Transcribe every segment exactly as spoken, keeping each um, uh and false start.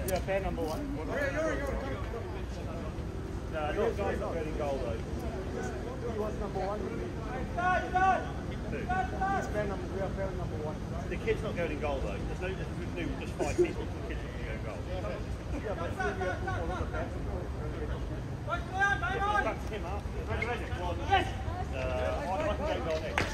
Yeah, fair number one. No, no, guy's not getting goal though. He was number one. Two. He's fair number, we are fair number one. The kid's not going in goal though. There's no, there's no, just five people. The kid's not going in goal. Yeah, but still we have to follow the pass. Back to him after. Yes! Uh, I can go goal next.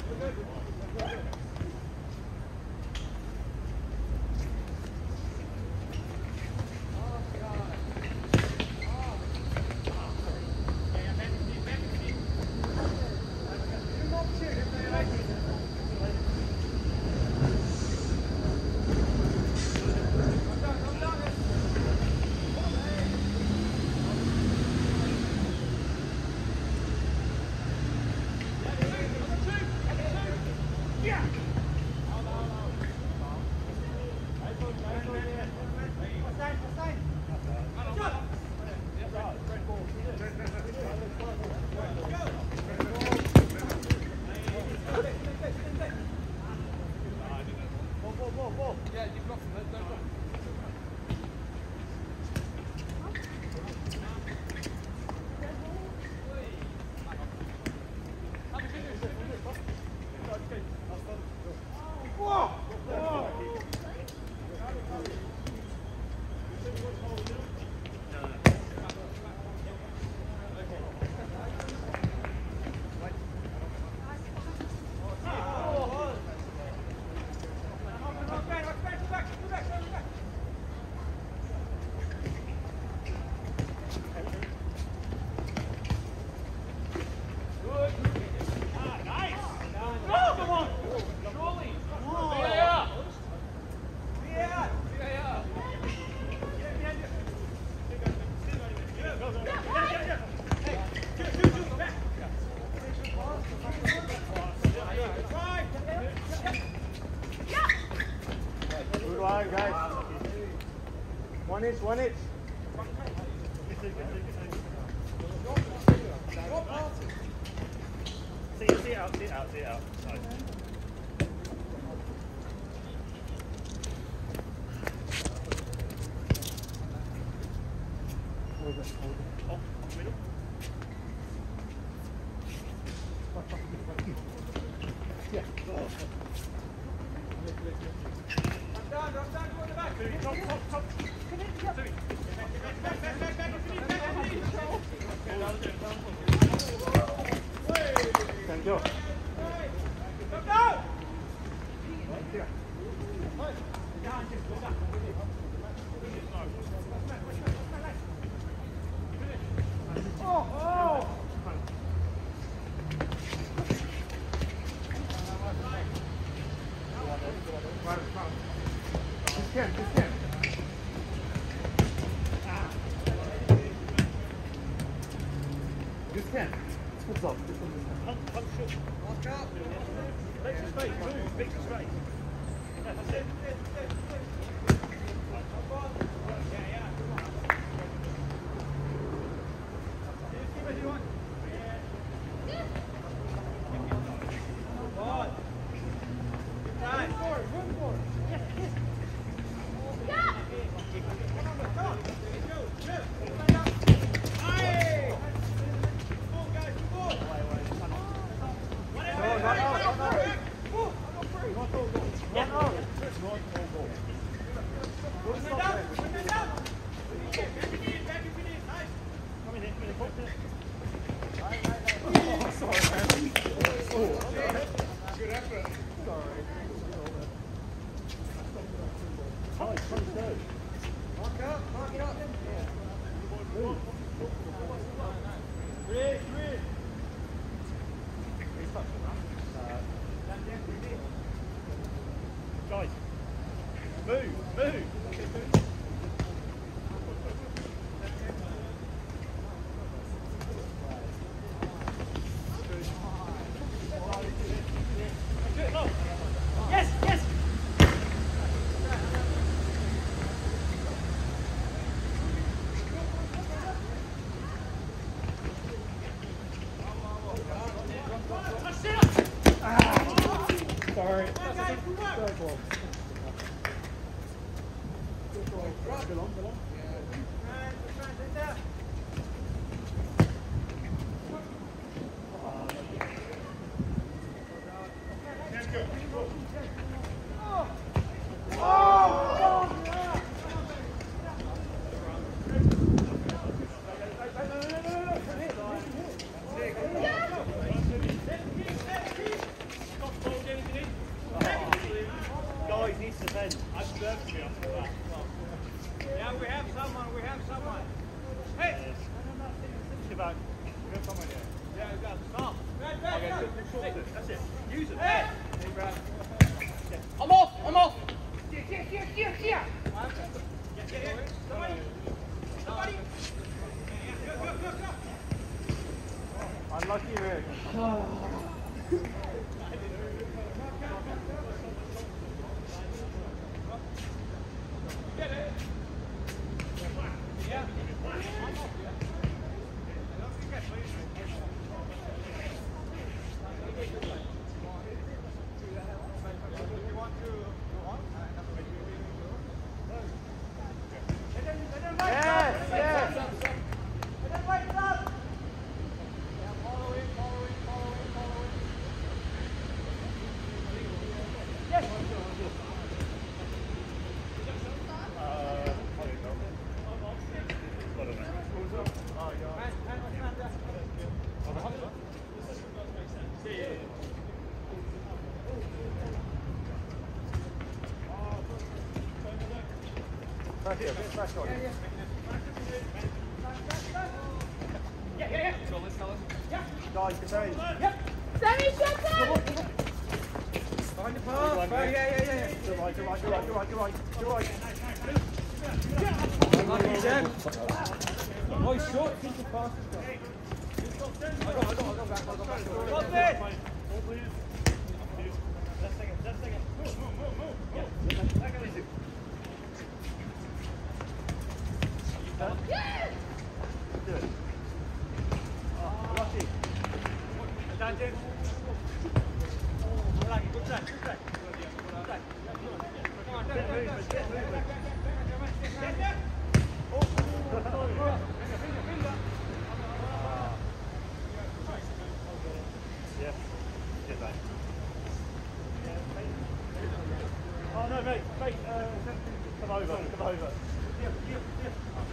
One inch, one inch. See it, see it out, see it out, see it out. Nice. Hold it, hold it. Oh, middle. Yeah. I'm down, I'm down, go to the back. Top, top, top. Thank you. Oh, oh. Just can, just can. Just can. What's up? Punch, punch short. Watch out. Make some space. Move. Make some space. That's it. Yeah, yeah. Guys, move, move. Yes, yes. Ah, sorry. Sorry, Unlucky, Rick. Back here, get back on. Yeah, yeah, yeah. So let's tell us. Yeah. Guys, get down. Yep. Sammy, shut up! Find the path. Yeah, yeah, yeah, yeah. Go right, go right, go right, go right, go right, go right. Lucky, Jen. Nice shot. Keep the pass. I got, I got, I got back, I got back. What's it? Just a second, just a second. Move, move, move, move. Yeah. Back on this. Yes! Do it. Oh, lucky. Stand in. Lucky, good track, good track. Good track. Come on, get movement, get movement. Oh, yeah, get that. Oh no, mate, mate, uh, come over, come over. Yeah, yeah, yeah.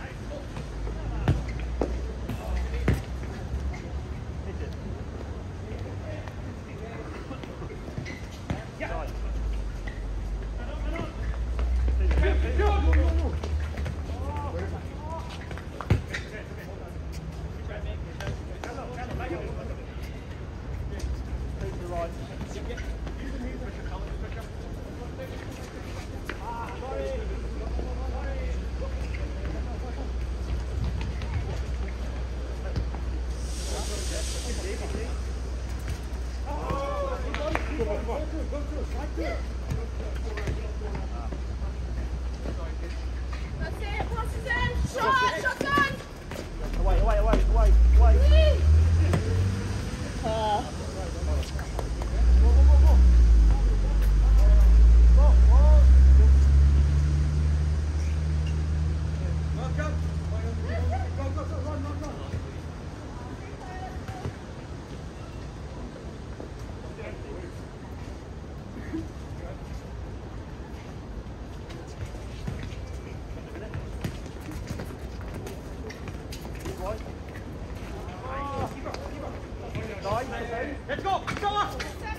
Let's go! Go on!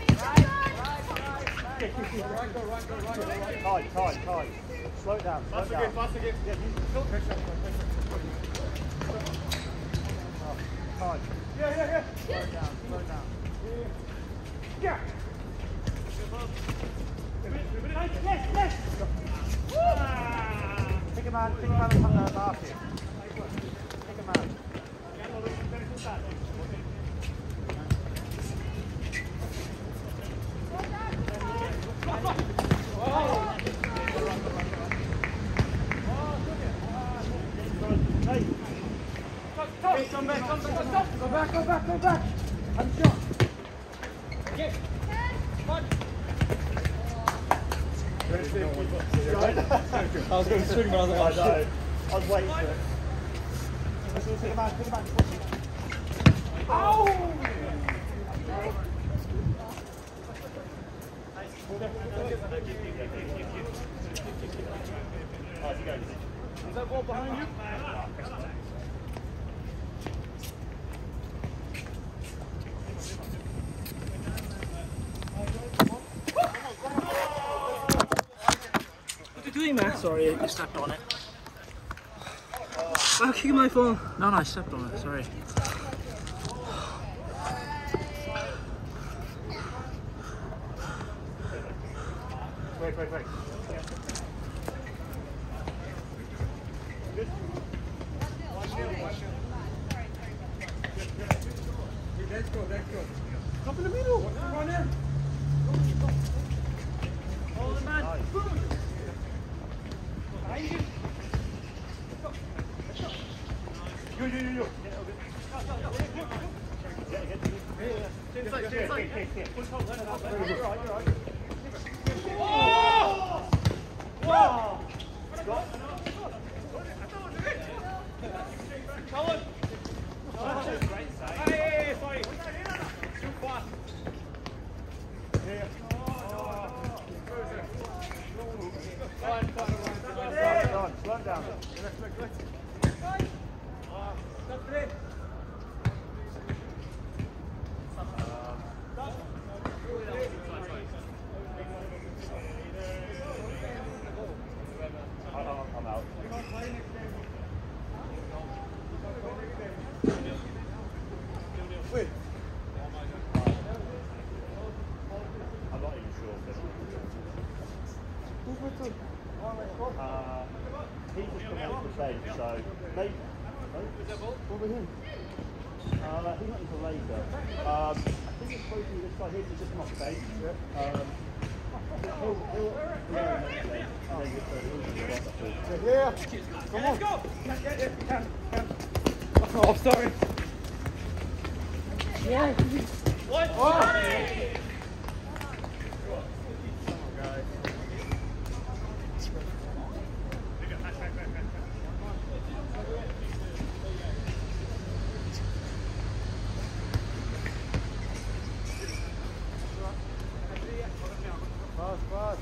Tight, tight, tight. Slow it down. Slow it down. Fast again, fast again. Yeah, you feel pressure. Tight. Yeah, yeah, yeah. Slow it down, slow it down. Yeah. Yes, yes. Pick a man, pick a man and come down the basket. Pick a man. Come back, come back, stop! Go back, go back, go back! Have a shot! Yes! One! Good. I was going to swing, but I was like, I know. I was waiting for it. Let's take a back, take a back. Ow! Is that ball behind you? What are you doing, man? Sorry, I stepped on it. I'm kicking my phone. No, no, I stepped on it, sorry. Wait, wait, wait. Good. Let's go, let's go. Up in the middle. Come on in. Hold it, man. Nice. Behind you. You, you, you, you. Wow! Hey, sorry. Too fast. Yeah. Slow down, slow down. I'm out. Wait. I'm not even sure. Who's with them? Uh, he's just come out the same, so maybe. What with him? Uh, he's not into laser. Um, I think it's supposed to be this guy here, he's just come off the bench. Um, he'll, he'll, yeah, and then he'll, yeah, come on. Let's go! Yeah, yeah, you can, you can. Oh, sorry. Yeah. What? Oh. Fast, fast.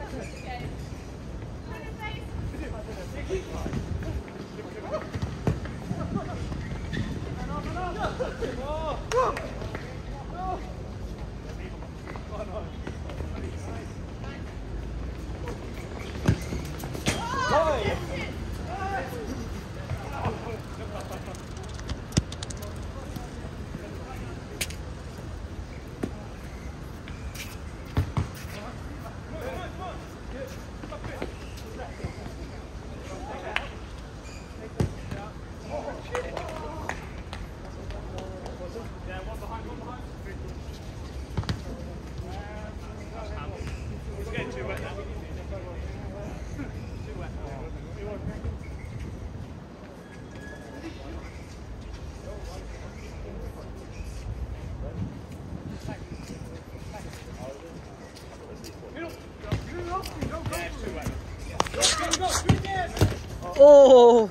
Oh!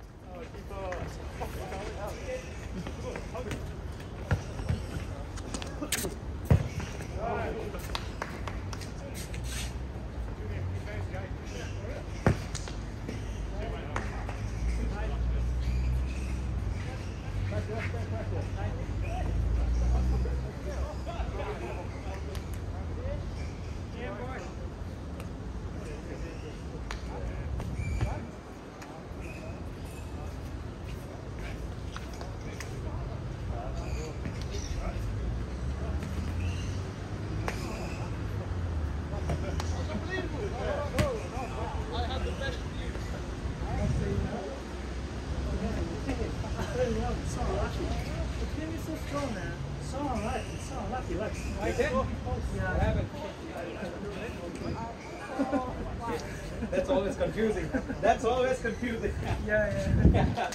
That's always confusing. That's always confusing. Yeah, yeah.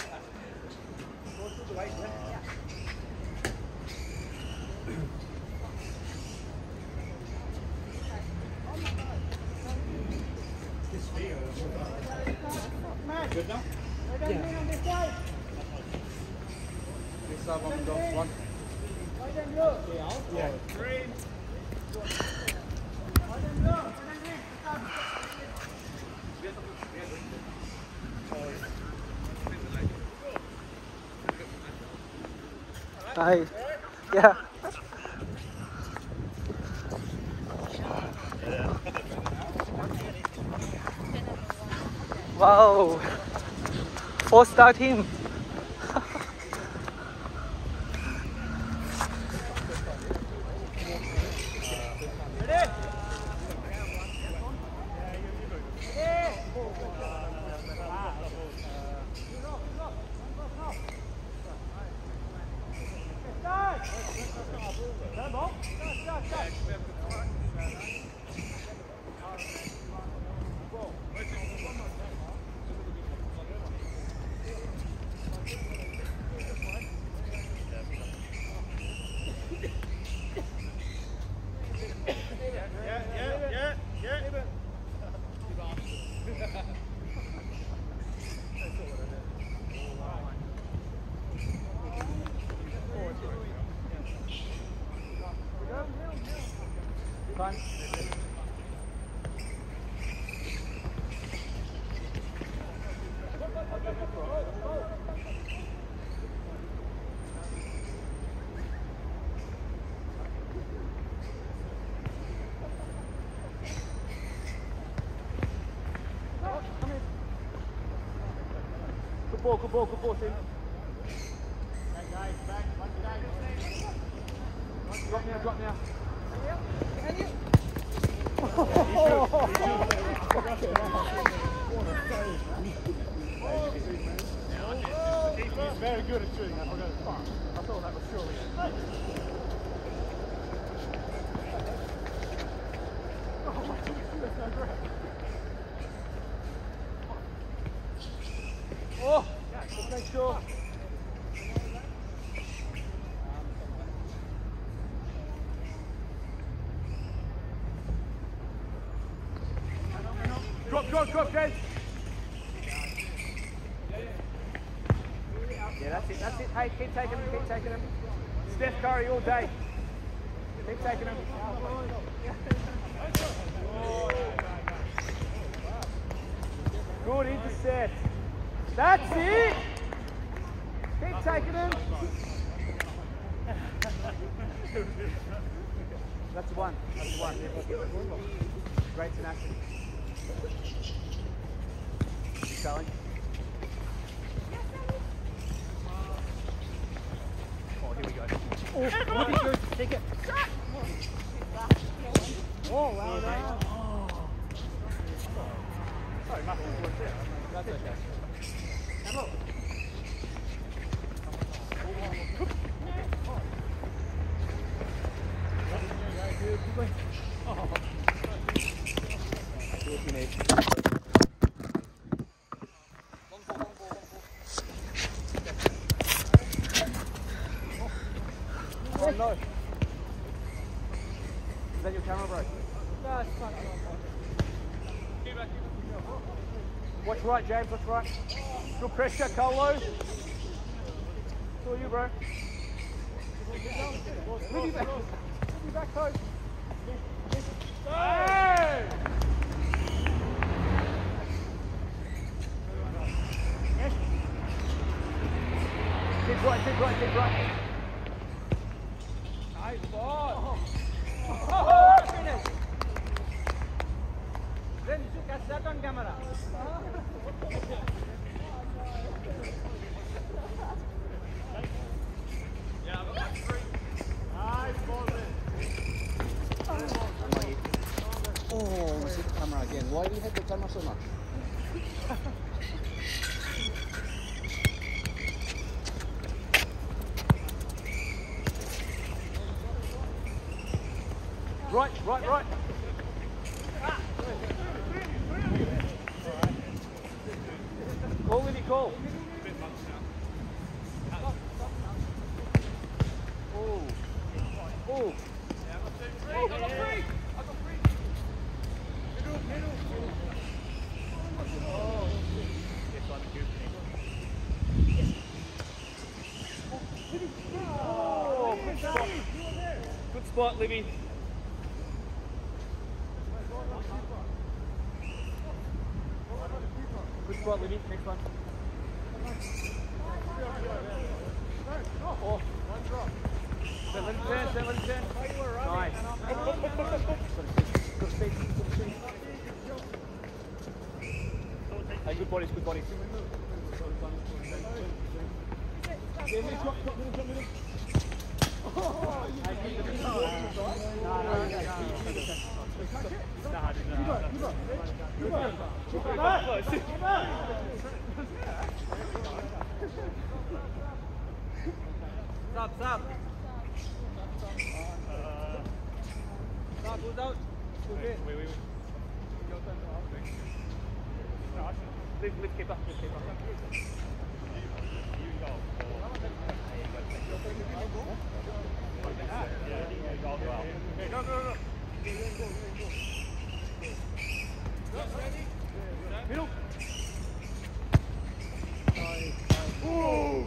Good now? Yeah. This up on the one. Yeah. Hi. Yeah. Wow. Four star team. Good ball, good ball, good ball, team. Drop now, drop now. He's very good at shooting that. I thought that was surely. Oh my goodness, that's no great. Oh, just make sure. Drop, drop, drop, guys. Yeah, that's it, that's it. Hey, keep taking them, keep taking them. Steph Curry all day. Keep taking them. Good intercept. That's it. Keep taking them. That's one. That's one. Great tenacity. Keep going. Oh, here we go. Oh, look at yours. Take it. Oh, well done. Sorry, nothing was there. That's okay. Come on. Oh no. Is that your camera, bro? No, it's fine. Watch right, James, watch right. Good pressure, Colo. It's all you, bro. Move you back. Move you back, coach. Hey! Yes. Dig right, dig right, dig right. Nice ball. Oh, finish. Then you catch that on camera. Yeah, I've got three. Nice ball, Oh, we see the camera again. Why do you hate the camera so much? Right, right, right. Call, Libby, call. Oh. Oh. Oh, I got three. I got three. Middle, middle. Oh. Yes, I'm good. Oh, good spot. Good spot, Libby. Good spot, Libby. Next one. Oh. One drop. Let him turn, let him turn. Nice. Good speed, good speed. Hey, good bodies, good bodies. Yeah, middle, drop, drop, middle, drop, middle. Oh, hey, keep the middle. No, no, no, no. You got it, you got it. You got it. You got it. You got it. Stop, stop. Stop, who's out? Who's in? Wait, wait, wait. Lift, lift, keep up, lift, keep up. You go. No, no, no. Middle. Oh!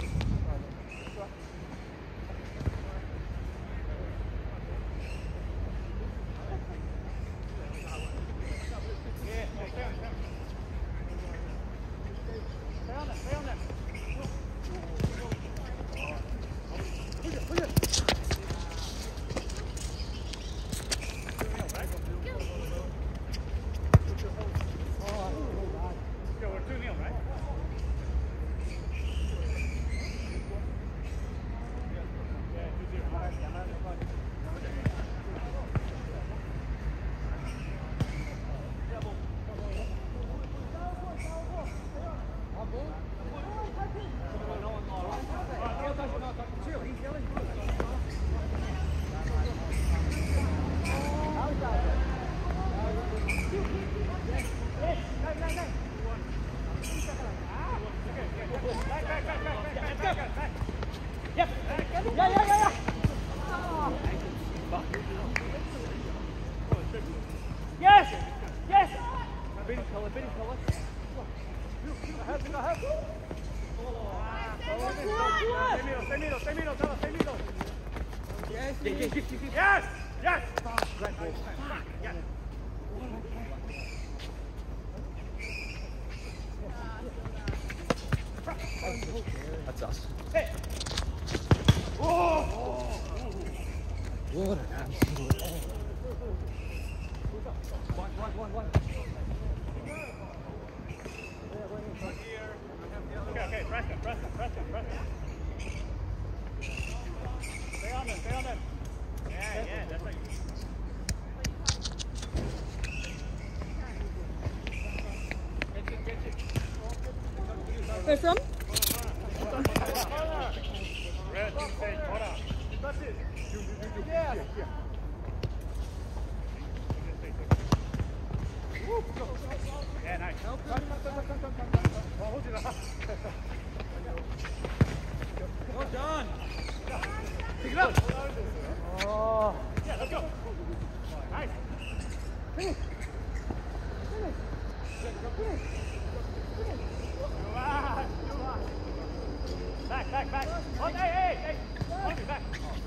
Yes! Yes! Great ball. Yes. Where from? Yeah. Yeah, nice. Come, come, come, come, come, come, come. Well, hold it up. Well done. Pick it up. Oh. Yeah, let's go. Nice. Finish. Finish. Finish. Finish. Back, back, back. Oh, hey, hey, hey. Hold it back.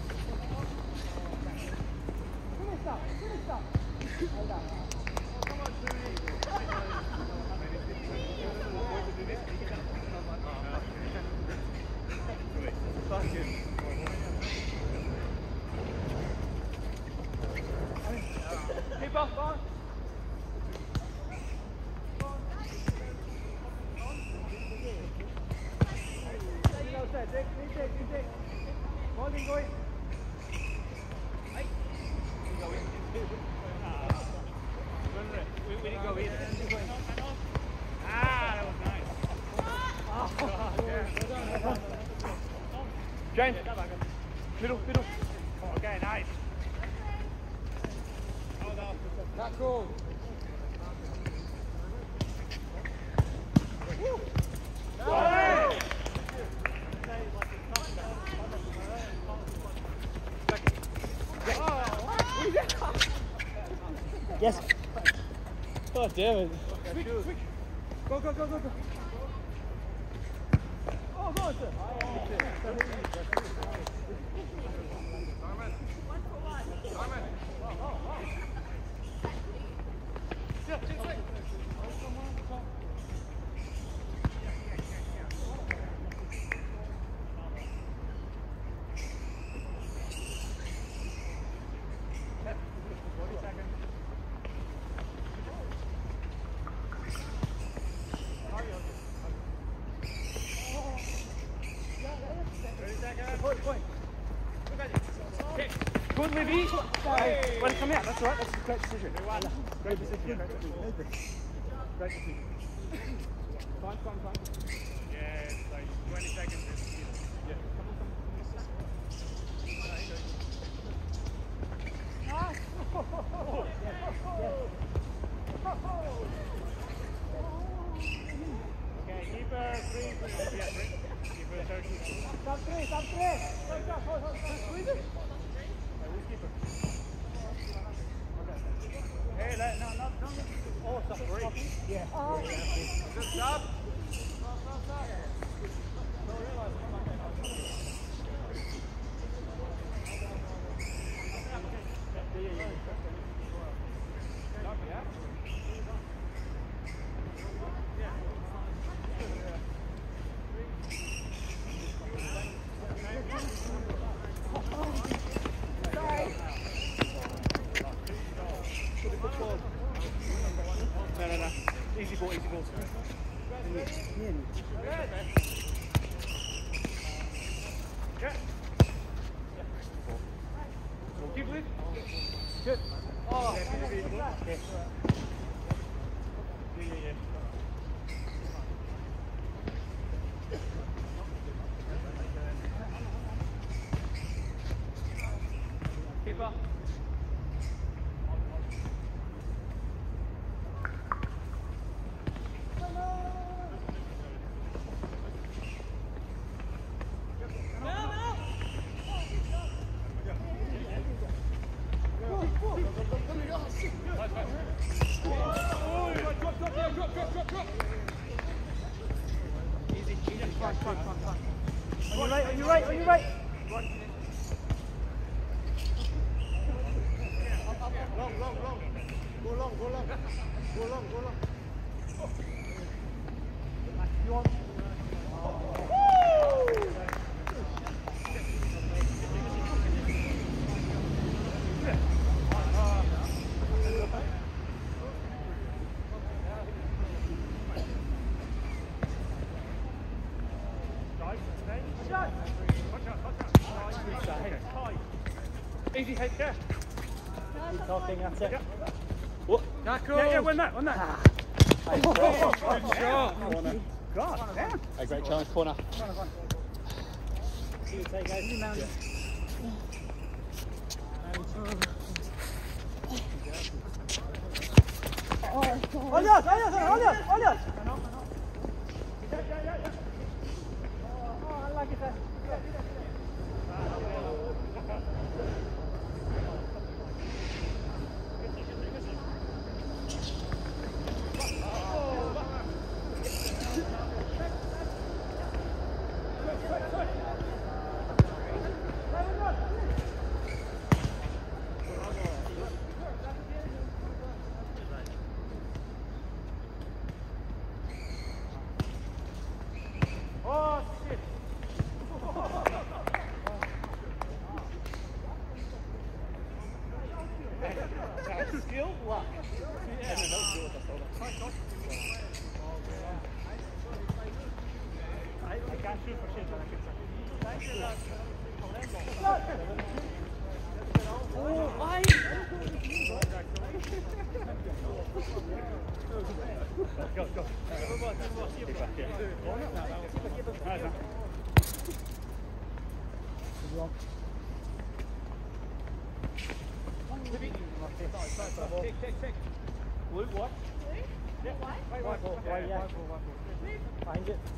Finish up. Finish up. Hold on. Come on, Susie. Keep up, on. We didn't go in. Ah, that was nice. James, middle, middle. Okay, nice. Not cool. Yes. Oh, damn it. Switch, switch. Go, go, go, go, go. Oh, go, sir. Good, Libby. Hey. Well, come here. That's all right. That's a great decision. Great decision. Great decision. Great decision. Fine, fine, fine. Yeah, it's like twenty seconds. Yeah. Okay, keep her free. Yeah, free. Keep her thirty. Stop three, stop three. Squeeze it. Hey, let, no, no, no. Oh, stop three. Yeah. Just stop. No, no, no. Easy ball, easy ball. Yeah. Keep it. Good. Oh, Yeah, yeah, yeah. keeper. On your right, on your right, on your right. Long, long, long. Go long, go long. Go long, go long. You want? Easy head, yeah. Keep talking, that's it. Yeah. What? Yeah, yeah, win that, win that. Ah. Oh, good shot. I wanna. God, damn. A great challenge corner. Run, run. See you take guys. Easy, man. Yeah. Alias, alias, alias, alias. Oh, I like it. Oh, shit. That's skill, luck. Yeah. I can't shoot for shit, but I can say. Oh, why? Go, go. Get back here. Kick, kick, kick. Blue, what? Blue? Yeah. White? White, white, white, white, yeah. Find it.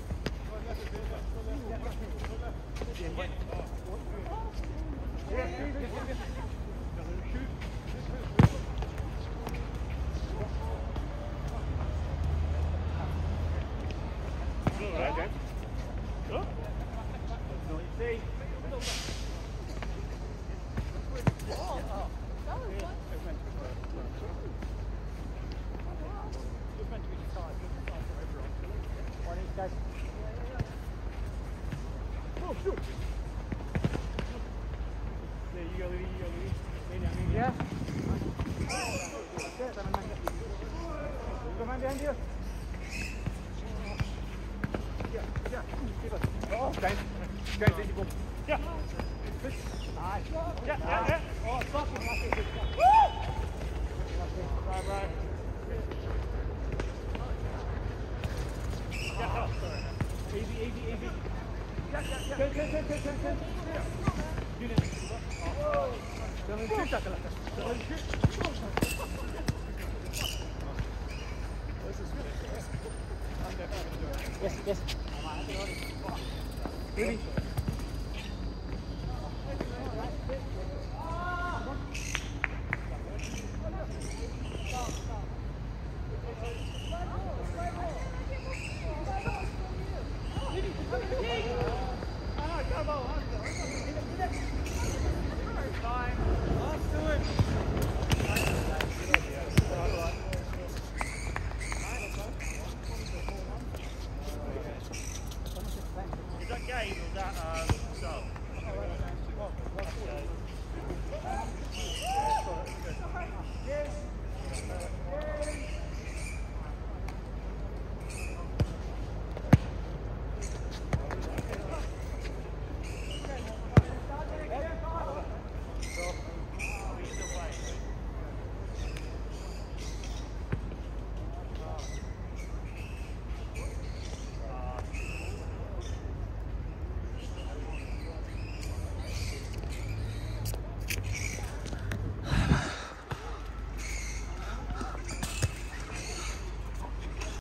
Guys. Oh, shoot. There you go, Louis, you go, Louis. Lay down, lay down. Yeah. That's it, I'm man. Go man behind you. Yeah, yeah. Keep it. Oh, James. James, easy ball. Yeah. Nice. Yeah, yeah, yeah. Oh, stop him. Woo! Bye, bye. Yeah, oh, sorry. Easy, easy, easy. Yeah, yeah, yeah. Good, good, good, good, good, good. Do this. Oh. Don't shoot that, don't shoot. Yes, yes. Ready?